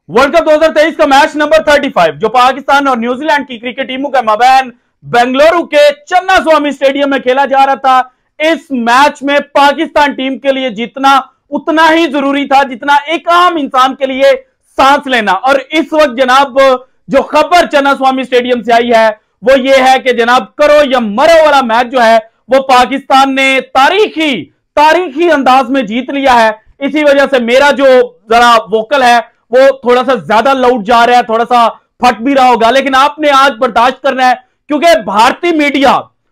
World cup 2023 का match number 35 जो पाकिस्तान और न्यूजीलैंड की क्रिकेट टीमों के माबैन बेंगलुरु के चन्नास्वामी स्टेडियम में खेला जा रहा था। इस मैच में पाकिस्तान टीम के लिए जीतना उतना ही जरूरी था जितना एक आम इंसान के लिए सांस लेना। और इस वक्त जनाब जो खबर चन्नास्वामी स्टेडियम से आई है वो ये है कि जनाब करो या मरो वाला मैच जो है वो पाकिस्तान ने तारीखी अंदाज में जीत लिया है। इसी वजह से मेरा जो जरा वोकल है वो थोड़ा सा ज्यादा लाउड जा रहा है, थोड़ा सा फट भी रहा होगा, लेकिन आपने आज बर्दाश्त करना है क्योंकि भारतीय मीडिया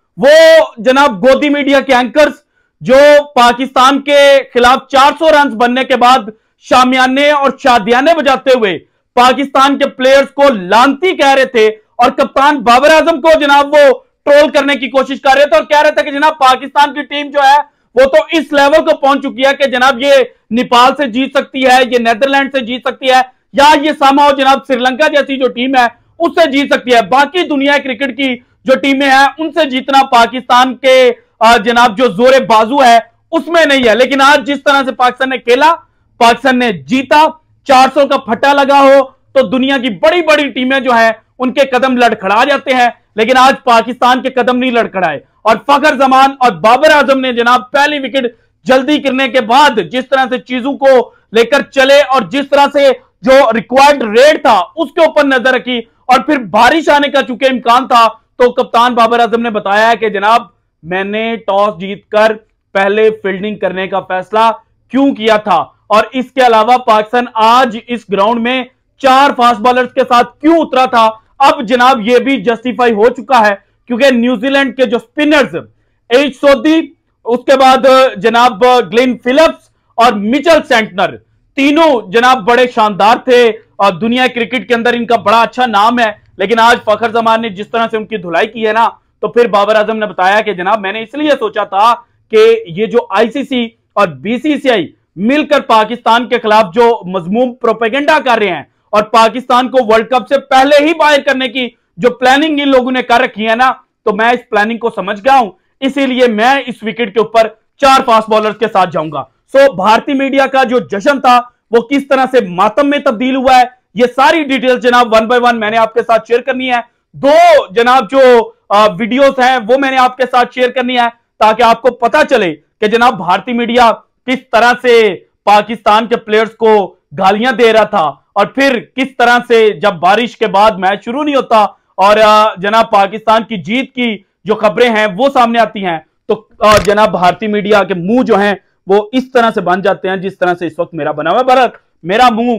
वो जनाब गोदी मीडिया के एंकर्स जो पाकिस्तान के खिलाफ 400 रन बनने के बाद शामियाने और शादियाने बजाते हुए पाकिस्तान के प्लेयर्स को लानती कह रहे थे और कप्तान बाबर आजम को जनाब वो ट्रोल करने की कोशिश कर रहे थे और कह रहे थे कि जनाब पाकिस्तान की टीम जो है वो तो इस लेवल को पहुंच चुकी है कि जनाब ये नेपाल से जीत सकती है, ये नेदरलैंड से जीत सकती है या ये सामाओ जनाब श्रीलंका जैसी जो टीम है उससे जीत सकती है। बाकी दुनिया क्रिकेट की जो टीमें हैं उनसे जीतना पाकिस्तान के जनाब जो जोरे बाजू है उसमें नहीं है। लेकिन आज जिस तरह से पाकिस्तान ने खेला, पाकिस्तान ने जीता, 400 का फट्टा लगा हो तो दुनिया की बड़ी बड़ी टीमें जो है उनके कदम लड़खड़ा जाते हैं, लेकिन आज पाकिस्तान के कदम नहीं लड़खड़ाए। और फखर जमान और बाबर आजम ने जनाब पहली विकेट जल्दी गिरने के बाद जिस तरह से चीजों को लेकर चले और जिस तरह से जो रिक्वायर्ड रेट था उसके ऊपर नजर रखी और फिर बारिश आने का चूंकि इम्कान था तो कप्तान बाबर आजम ने बताया है कि जनाब मैंने टॉस जीतकर पहले फील्डिंग करने का फैसला क्यों किया था। और इसके अलावा पाकिस्तान आज इस ग्राउंड में 4 फास्ट बॉलर्स के साथ क्यों उतरा था, अब जनाब यह भी जस्टिफाई हो चुका है क्योंकि न्यूजीलैंड के जो स्पिनर्स एच सोदी, उसके बाद जनाब ग्लेन फिलिप्स और मिचेल सेंटनर तीनों जनाब बड़े शानदार थे और दुनिया क्रिकेट के अंदर इनका बड़ा अच्छा नाम है। लेकिन आज फखर जमान ने जिस तरह से उनकी धुलाई की है ना तो फिर बाबर आजम ने बताया कि जनाब मैंने इसलिए सोचा था कि ये जो आईसीसी और बीसीसीआई मिलकर पाकिस्तान के खिलाफ जो मजमूम प्रोपेगेंडा कर रहे हैं और पाकिस्तान को वर्ल्ड कप से पहले ही बाहर करने की जो प्लानिंग इन लोगों ने कर रखी है ना तो मैं इस प्लानिंग को समझ गया हूं, इसीलिए मैं इस विकेट के ऊपर 4 फास्ट बॉलर्स के साथ जाऊंगा। सो भारतीय मीडिया का जो जश्न था वो किस तरह से मातम में तब्दील हुआ है ये सारी डिटेल्स जनाब 1 बाय 1 मैंने आपके साथ शेयर करनी है। 2 जनाब जो वीडियोस हैं वो मैंने आपके साथ शेयर करनी है ताकि आपको पता चले कि जनाब भारतीय मीडिया किस तरह से पाकिस्तान के प्लेयर्स को गालियां दे रहा था और फिर किस तरह से जब बारिश के बाद मैच शुरू नहीं होता और जनाब पाकिस्तान की जीत की जो खबरें हैं वो सामने आती हैं तो जनाब भारतीय मीडिया के मुंह जो हैं वो इस तरह से बन जाते हैं जिस तरह से इस वक्त मेरा बना हुआ है। बहरहाल मेरा मुंह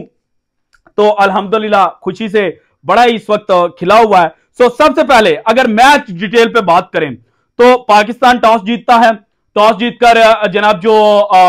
तो अल्हम्दुलिल्लाह खुशी से बड़ा ही इस वक्त खिला हुआ है। सो सबसे पहले अगर मैच डिटेल पे बात करें तो पाकिस्तान टॉस जीतता है, टॉस जीतकर जनाब जो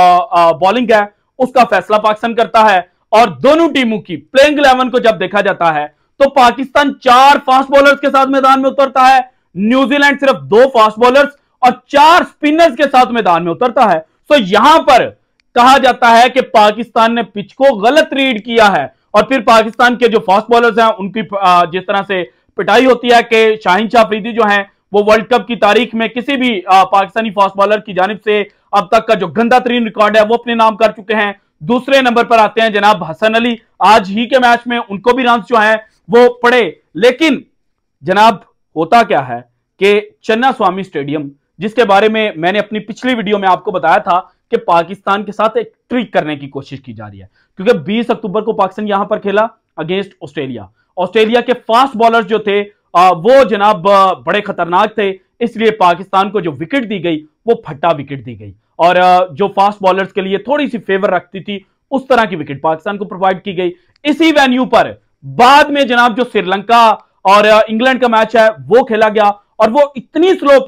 बॉलिंग है उसका फैसला पाकिस्तान करता है और दोनों टीमों की प्लेइंग 11 को जब देखा जाता है तो पाकिस्तान 4 फास्ट बॉलर्स के साथ मैदान में उतरता है, न्यूजीलैंड सिर्फ 2 फास्ट बॉलर्स और 4 स्पिनर्स के साथ मैदान में उतरता है। तो यहां पर कहा जाता है कि पाकिस्तान ने पिच को गलत रीड किया है और फिर पाकिस्तान के जो फास्ट बॉलर्स हैं उनकी जिस तरह से पिटाई होती है कि शाहीन शाह अफरीदी जो हैं वो वर्ल्ड कप की तारीख में किसी भी पाकिस्तानी फास्ट बॉलर की जानिब से अब तक का जो गंदा तरीन रिकॉर्ड है वो अपने नाम कर चुके हैं। दूसरे नंबर पर आते हैं जनाब हसन अली, आज ही के मैच में उनको भी रन जो हैं वो पड़े। लेकिन जनाब होता क्या है कि चन्नास्वामी स्टेडियम जिसके बारे में मैंने अपनी पिछली वीडियो में आपको बताया था कि पाकिस्तान के साथ एक ट्रिक करने की कोशिश की जा रही है क्योंकि 20 अक्टूबर को पाकिस्तान यहां पर खेला अगेंस्ट ऑस्ट्रेलिया। ऑस्ट्रेलिया के फास्ट बॉलर्स जो थे वो जनाब बड़े खतरनाक थे, इसलिए पाकिस्तान को जो विकेट दी गई वो फट्टा विकेट दी गई और जो फास्ट बॉलर्स के लिए थोड़ी सी फेवर रखती थी उस तरह की विकेट पाकिस्तान को प्रोवाइड की गई। इसी वेन्यू पर बाद में जनाब जो श्रीलंका और इंग्लैंड का मैच है वो खेला गया और वो इतनी स्लो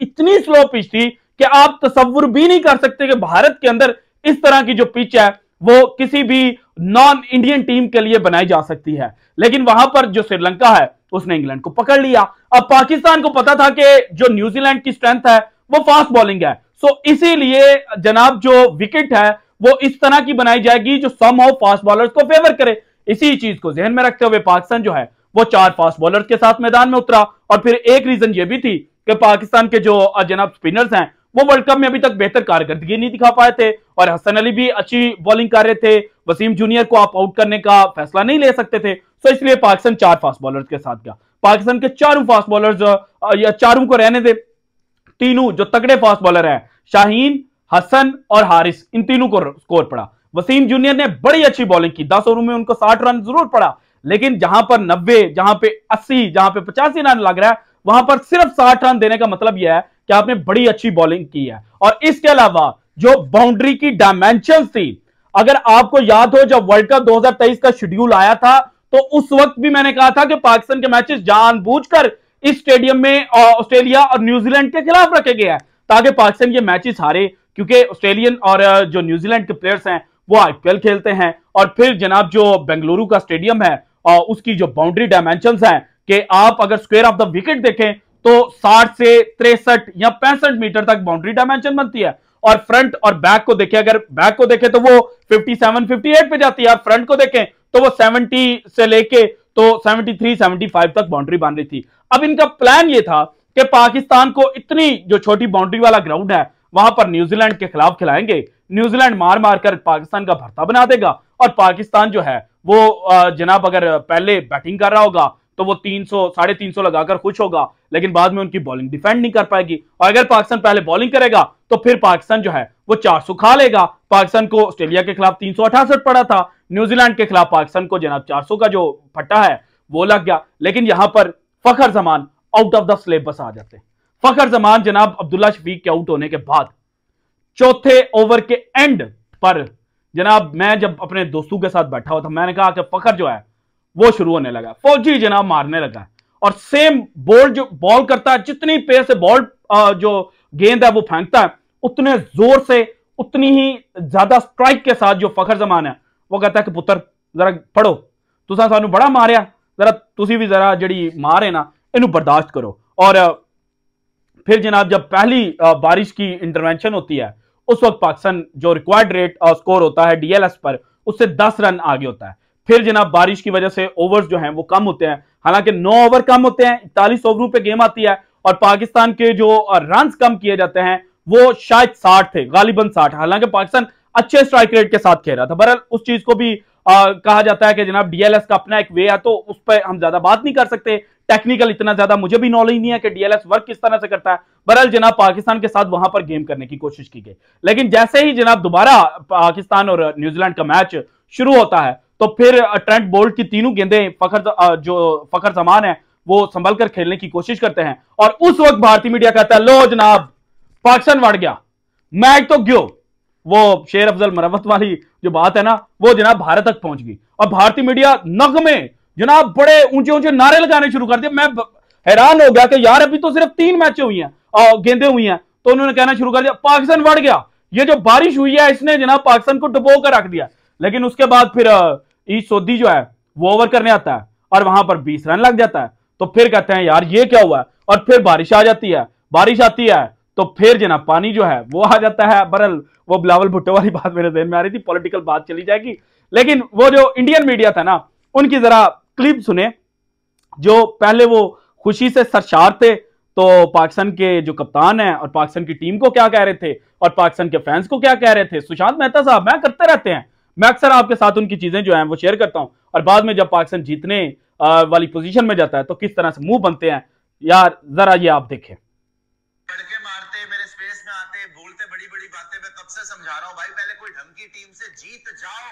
पिच थी कि आप तसव्वुर भी नहीं कर सकते कि भारत के अंदर इस तरह की जो पिच है वो किसी भी नॉन इंडियन टीम के लिए बनाई जा सकती है। लेकिन वहां पर जो श्रीलंका है उसने इंग्लैंड को पकड़ लिया। अब पाकिस्तान को पता था कि जो न्यूजीलैंड की स्ट्रेंथ है वो फास्ट बॉलिंग है, सो इसीलिए जनाब जो विकेट है वो इस तरह की बनाई जाएगी जो सम ऑफ फास्ट बॉलर्स को फेवर करे। इसी चीज को ध्यान में रखते हुए पाकिस्तान जो है वो 4 फास्ट बॉलर्स के साथ मैदान में उतरा और फिर एक रीजन ये भी थी कि पाकिस्तान के जो जनाब स्पिनर्स हैं वो वर्ल्ड कप में अभी तक बेहतर कारकर्दगी नहीं दिखा पाए थे, और हसन अली भी अच्छी बॉलिंग कर रहे थे, वसीम जूनियर को आप आउट करने का फैसला नहीं ले सकते थे। तो इसलिए पाकिस्तान 4 फास्ट बॉलर्स के साथ गया। पाकिस्तान के चारों फास्ट बॉलर्स, या चारों को रहने दे, तीनों जो तगड़े फास्ट बॉलर हैं, शाहीन, हसन और हारिस, इन तीनों को स्कोर पड़ा। वसीम जूनियर ने बड़ी अच्छी बॉलिंग की, 10 ओवर में उनको 60 रन जरूर पड़ा, लेकिन जहां पर 90, जहां पे 80, जहां पे 85 रन लग रहा है, वहां पर सिर्फ 60 रन देने का मतलब यह है कि आपने बड़ी अच्छी बॉलिंग की है। और इसके अलावा जो बाउंड्री की डायमेंशन थी, अगर आपको याद हो जब वर्ल्ड कप 2023 का शेड्यूल आया था, तो उस वक्त भी मैंने कहा था कि पाकिस्तान के मैचेस जानबूझकर इस स्टेडियम में ऑस्ट्रेलिया और न्यूजीलैंड के खिलाफ रखे गए हैं ताकि पाकिस्तान ये मैचेस हारे, क्योंकि ऑस्ट्रेलियन और जो न्यूजीलैंड के प्लेयर्स हैं वो आईपीएल खेलते हैं। और फिर जनाब जो बेंगलुरु का स्टेडियम है और उसकी जो बाउंड्री डायमेंशंस हैं कि आप अगर स्क्वायर ऑफ द विकेट देखें तो 60 से 63 या 65 मीटर तक बाउंड्री डायमेंशन बनती है, और फ्रंट और बैक को देखें, अगर बैक को देखें तो वो 57 58 पे जाती है, और फ्रंट को देखें तो वो 70 से लेके तो 73 75 तक बाउंड्री बन रही थी। अब इनका प्लान ये था कि पाकिस्तान को इतनी जो छोटी बाउंड्री वाला ग्राउंड है वहां पर न्यूजीलैंड के खिलाफ खिलाएंगे, न्यूजीलैंड मार मार कर पाकिस्तान का भरता बना देगा, और पाकिस्तान जो है वो जनाब अगर पहले बैटिंग कर रहा होगा तो वो 300 350 लगाकर खुश होगा, लेकिन बाद में उनकी बॉलिंग डिफेंड नहीं कर पाएगी। और अगर पाकिस्तान पहले बॉलिंग करेगा तो फिर पाकिस्तान जो है वो 400 खा लेगा। पाकिस्तान को ऑस्ट्रेलिया के खिलाफ 368 पड़ा था, न्यूजीलैंड के खिलाफ पाकिस्तान को जनाब 400 का जो फट्टा है वो लग गया। लेकिन यहां पर Fakhar Zaman out of the syllabus आ जाते। फखर जमान जनाब अब्दुल्ला शफीक के आउट होने के बाद चौथे ओवर के एंड पर जनाब मैं जब अपने दोस्तों के साथ बैठा हुआ था, मैंने कहा कि फखर जो है वो शुरू होने लगा, फौजी जनाब मारने लगा, और सेम बॉल जो बॉल करता है, जितनी पेस से बॉल जो गेंद है वो फेंकता है, उतने जोर से उतनी ही ज्यादा स्ट्राइक के साथ जो फखर जमान है वो कहता है कि पुत्र जरा पढ़ो, तुसा सानू बड़ा मारिया, जरा तुसी भी जरा जड़ी मार है ना इनू बर्दाश्त करो। और फिर जनाब जब पहली बारिश की इंटरवेंशन होती है उस वक्त पाकिस्तान जो रिक्वायर्ड रेट स्कोर होता है डीएलएस पर उससे 10 रन आगे होता है। फिर जनाब बारिश की वजह से ओवर्स जो हैं वो कम होते हैं, हालांकि 9 ओवर कम होते हैं, 41 ओवरों पे गेम आती है, और पाकिस्तान के जो रन कम किए जाते हैं वो शायद 60 थे, गालिबन 60, हालांकि पाकिस्तान अच्छे स्ट्राइक रेट के साथ खेल रहा था। बहरहाल उस चीज को भी कहा जाता है कि जनाब डीएलएस का अपना एक वे है, तो उस पर हम ज्यादा बात नहीं कर सकते, टेक्निकल इतना ज्यादा मुझे भी नॉलेज नहीं है कि डीएलएस वर्क किस तरह से करता है। बहरहाल जनाब पाकिस्तान के साथ वहां पर गेम करने की कोशिश की गई, लेकिन जैसे ही जनाब दोबारा पाकिस्तान और न्यूजीलैंड का मैच शुरू होता है तो फिर ट्रेंट बोल्ट की तीनों गेंदें फखर जमान है वो संभल कर खेलने की कोशिश करते हैं, और उस वक्त भारतीय मीडिया कहता है लो जनाब पाकिस्तान बढ़ गया, मैच तो गयो। वो शेर अफजल मरवत वाली जो बात है ना वो जनाब भारत तक पहुंच गई, और भारतीय मीडिया नगमे जनाब बड़े ऊंचे ऊंचे नारे लगाने शुरू कर दिए। मैं हैरान हो गया कि यार अभी तो सिर्फ 3 मैचें हुई हैं और गेंदें हुई हैं, तो उन्होंने कहना शुरू कर दिया पाकिस्तान बढ़ गया, ये जो बारिश हुई है इसने जनाब पाकिस्तान को डुबो कर रख दिया। लेकिन उसके बाद फिर ईश सोदी जो है वो ओवर करने आता है और वहां पर 20 रन लग जाता है, तो फिर कहते हैं यार ये क्या हुआ, और फिर बारिश आ जाती है, बारिश आती है तो फिर जनाब पानी जो है वो आ जाता है। बरल वो बिलावल भुट्टो वाली बात मेरे ज़हन में आ रही थी, पॉलिटिकल बात चली जाएगी, लेकिन वो जो इंडियन मीडिया था ना उनकी जरा क्लिप सुने, जो पहले वो खुशी से सरशार थे तो पाकिस्तान के जो कप्तान हैं और पाकिस्तान की टीम को क्या कह रहे थे और पाकिस्तान के फैंस को क्या कह रहे थे। सुशांत मेहता साहब मैं करते रहते हैं, मैं अक्सर आपके साथ उनकी चीजें जो हैं वो शेयर करता हूं, और बाद में जब पाकिस्तान जीतने वाली पोजीशन में जाता है तो किस तरह से मुंह बनते हैं यार, जरा ये आप देखें। लड़के मारते मेरे स्पेस में आते बोलते बड़ी बड़ी बातें, मैं कब से समझा रहा हूं भाई पहले कोई ढंग की टीम से जीत जाओ,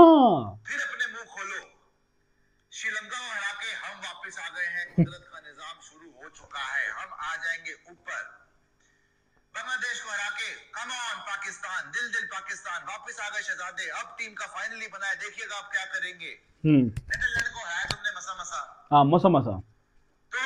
फिर अपने मुंह खोलो। श्रीलंका को हरा के हम वापस आ गए हैं, कुदरत का निजाम शुरू हो चुका है, हम आ जाएंगे ऊपर। बांग्लादेश को हरा के कम ऑन पाकिस्तान, दिल दिल पाकिस्तान, वापस आ गए शहजादे, अब टीम का फाइनली बनाया, देखिएगा आप क्या करेंगे। नेदरलैंड को हराया तुमने मसा मसा, मसा मसा, तो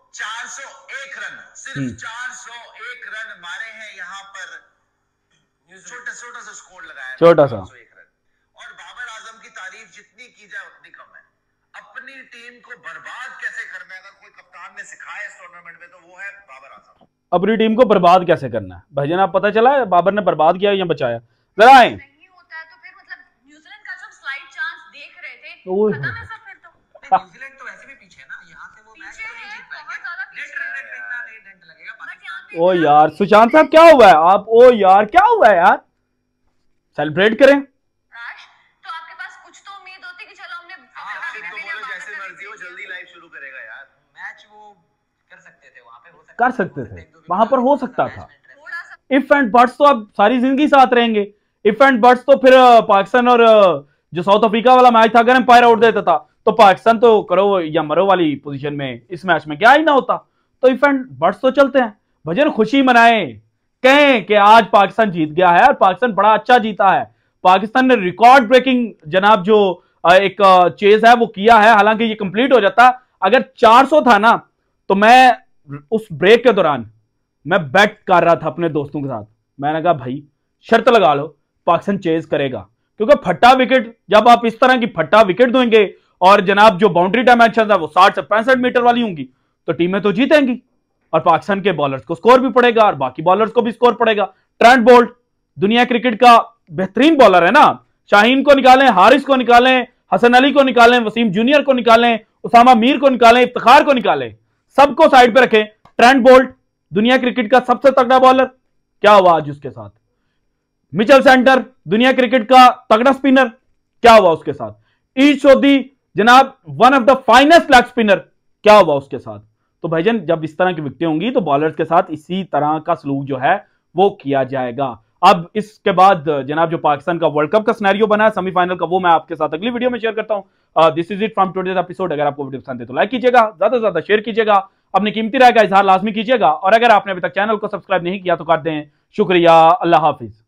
401 रन, सिर्फ 401 रन मारे हैं यहाँ पर, छोटा छोटा सा स्कोर लगाया, छोटा सा, 401 रन। और बाबर आजम की तारीफ जितनी की जाए उतनी कम है। अपनी टीम को बर्बाद कैसे करना है, अगर कोई कप्तान ने सिखाया इस टूर्नामेंट में तो वो है बाबर आजम। अपनी टीम को बर्बाद कैसे करना है भाईजान, आप पता चला है बाबर ने बर्बाद किया या बचाया, जरा आए। नहीं होता है तो फिर मतलब न्यूजीलैंड का जब स्लाइड चांस देख रहे थे खत्म है सब, फिर तो न्यूजीलैंड तो वैसे भी पीछे है ना, यहां से वो मैच नहीं जीत पाएंगे, नेट पे इतना नहीं डेंट लगेगा, बट यहां पे ओ यार सुशांत साहब क्या हुआ है आप, ओ यार क्या हुआ है यार, सेलिब्रेट करें। तो आपके पास कुछ तो उम्मीद होती कि चलो हमने जैसे मर्जी हो जल्दी लाइव शुरू करेगा यार। मैच वो कर सकते थे, वहां पे हो कर सकते थे, वहां पर हो सकता था। इफ एंड बट्स तो अब सारी जिंदगी साथ रहेंगे। इफ एंड बट्स तो फिर पाकिस्तान और जो साउथ अफ्रीका वाला मैच था, अगर एम्पायर आउट देता था तो पाकिस्तान तो करो या मरो वाली पोजीशन में इस मैच में क्या ही ना होता। तो इफ एंड बट्स तो चलते हैं, भजन खुशी मनाएं, कहें कि आज पाकिस्तान जीत गया है और पाकिस्तान बड़ा अच्छा जीता है। पाकिस्तान ने रिकॉर्ड ब्रेकिंग जनाब जो एक चेज है वो किया है, हालांकि ये कंप्लीट हो जाता अगर 400 था ना, तो मैं उस ब्रेक के दौरान मैं बेट कर रहा था अपने दोस्तों के साथ, मैंने कहा भाई शर्त लगा लो पाकिस्तान चेज करेगा, क्योंकि फट्टा विकेट जब आप इस तरह की फट्टा विकेट देंगे और जनाब जो बाउंड्री डायमेंशन है वो 60 से 65 मीटर वाली होंगी तो टीमें तो जीतेंगी और पाकिस्तान के बॉलर्स को स्कोर भी पड़ेगा और बाकी बॉलर्स को भी स्कोर पड़ेगा। ट्रेंट बोल्ट दुनिया क्रिकेट का बेहतरीन बॉलर है ना, शाहीन को निकालें, हारिस को निकालें, हसन अली को निकालें, वसीम जूनियर को निकालें, उसामा मीर को निकालें, इफ्तिखार को निकालें, सबको साइड पे रखें। ट्रेंट बोल्ट दुनिया क्रिकेट का सबसे तगड़ा बॉलर, क्या हुआ आज उसके साथ। मिचेल सेंटर दुनिया क्रिकेट का तगड़ा स्पिनर, क्या हुआ उसके साथ। ईश चौधरी जनाब one of the finest leg spinner, क्या हुआ उसके साथ। तो भाईजान जब इस तरह की विकेटें होंगी तो बॉलर्स के साथ इसी तरह का सलूक जो है वो किया जाएगा। अब इसके बाद जनाब जो पाकिस्तान का वर्ल्ड कप का सिनेरियो बना है सेमीफाइनल का, वो मैं आपके साथ अगली वीडियो में शेयर करता हूं। This is it from today's episode. अगर आपको वीडियो पसंद है तो लाइक कीजिएगा, ज्यादा से ज्यादा शेयर कीजिएगा, अपनी कीमती राय का इजहार लाजमी कीजिएगा और अगर आपने अभी तक चैनल को सब्सक्राइब नहीं किया तो कर दें। शुक्रिया, अल्लाह हाफिज।